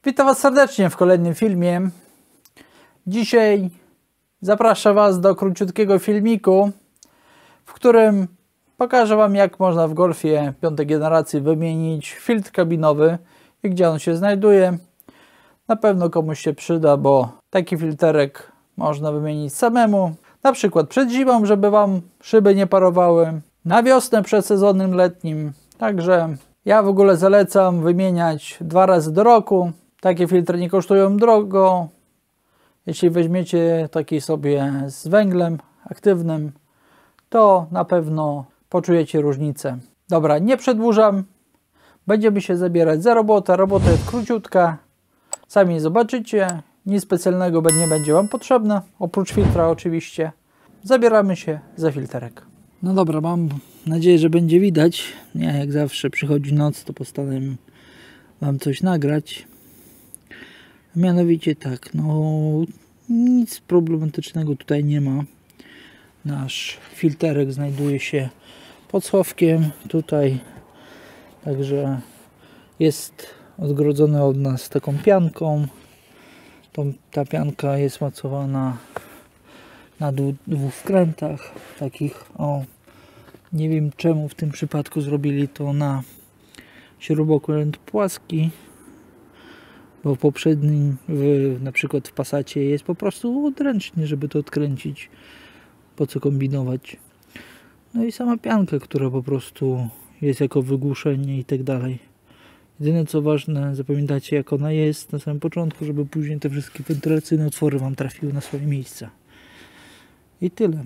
Witam Was serdecznie w kolejnym filmie. Dzisiaj zapraszam Was do króciutkiego filmiku, w którym pokażę Wam, jak można w Golfie 5. generacji wymienić filtr kabinowy i gdzie on się znajduje. Na pewno komuś się przyda, bo taki filterek można wymienić samemu. Na przykład przed zimą, żeby Wam szyby nie parowały. Na wiosnę przed sezonem letnim. Także ja w ogóle zalecam wymieniać 2 razy do roku. Takie filtry nie kosztują drogo. Jeśli weźmiecie taki sobie z węglem aktywnym, to na pewno poczujecie różnicę. Dobra, nie przedłużam. Będziemy się zabierać za robotę. Robota jest króciutka. Sami zobaczycie. Nic specjalnego nie będzie Wam potrzebne. Oprócz filtra oczywiście. Zabieramy się za filterek. No dobra, mam nadzieję, że będzie widać. Ja jak zawsze przychodzi noc, to postanowiłem Wam coś nagrać. Mianowicie tak, no nic problematycznego tutaj nie ma. Nasz filterek znajduje się pod schowkiem tutaj, także jest odgrodzony od nas taką pianką. Ta pianka jest mocowana na 2 wkrętach takich, o, nie wiem czemu w tym przypadku zrobili to na śrubokręt płaski, bo w poprzednim, na przykład w Passacie jest po prostu odręcznie, żeby to odkręcić. Po co kombinować? No i sama pianka, która po prostu jest jako wygłuszenie i tak dalej. Jedyne co ważne, zapamiętajcie jak ona jest na samym początku, żeby później te wszystkie wentylacyjne otwory Wam trafiły na swoje miejsca. I tyle.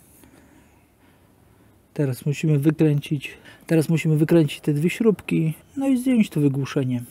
Teraz musimy wykręcić te 2 śrubki, no i zdjąć to wygłuszenie.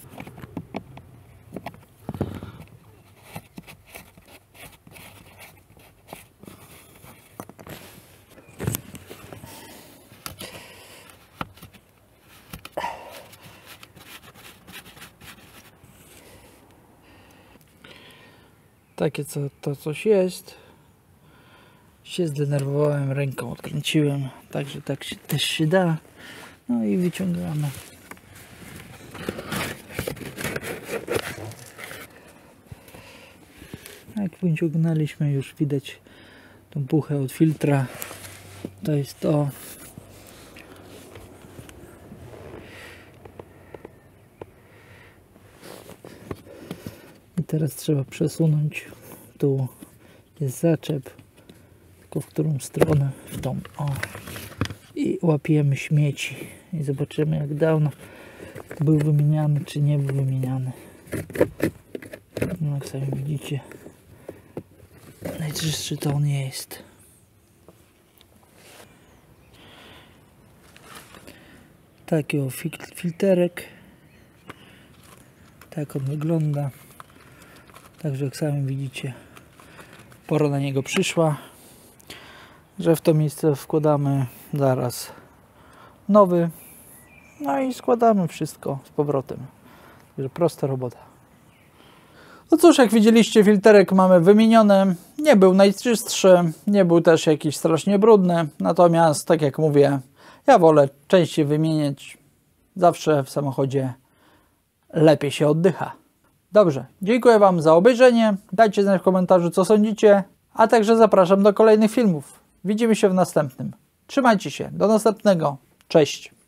Takie to coś jest. Się zdenerwowałem, ręką odkręciłem, także tak też się da. No i wyciągamy. Jak wyciągnęliśmy, już widać tą puchę od filtra. To jest to. I teraz trzeba przesunąć. Tu jest zaczep. Tylko w którą stronę? W tą. O. I łapiemy śmieci. I zobaczymy jak dawno był wymieniany, czy nie był wymieniany. No jak sami widzicie, najczystszy to on jest. Taki o filterek. Tak on wygląda. Także jak sami widzicie, pora na niego przyszła, że w to miejsce wkładamy zaraz nowy, no i składamy wszystko z powrotem. Także prosta robota. No cóż, jak widzieliście, filterek mamy wymieniony. Nie był najczystszy, nie był też jakiś strasznie brudny, natomiast tak jak mówię, ja wolę częściej wymieniać. Zawsze w samochodzie lepiej się oddycha. Dobrze, dziękuję Wam za obejrzenie. Dajcie znać w komentarzu, co sądzicie, a także zapraszam do kolejnych filmów. Widzimy się w następnym. Trzymajcie się, do następnego. Cześć!